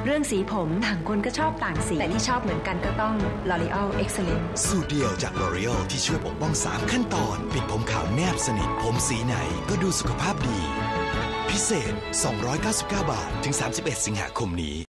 เรื่องสีผมต่างคนก็ชอบต่างสีแต่ที่ชอบเหมือนกันก็ต้อง L'Oreal Excellence สูตรเดียวจาก L'Oreal ที่ช่วยปกป้อง3ขั้นตอนปิดผมขาวแนบสนิทผมสีไหนก็ดูสุขภาพดีพิเศษ299 บาทถึง31 สิงหาคมนี้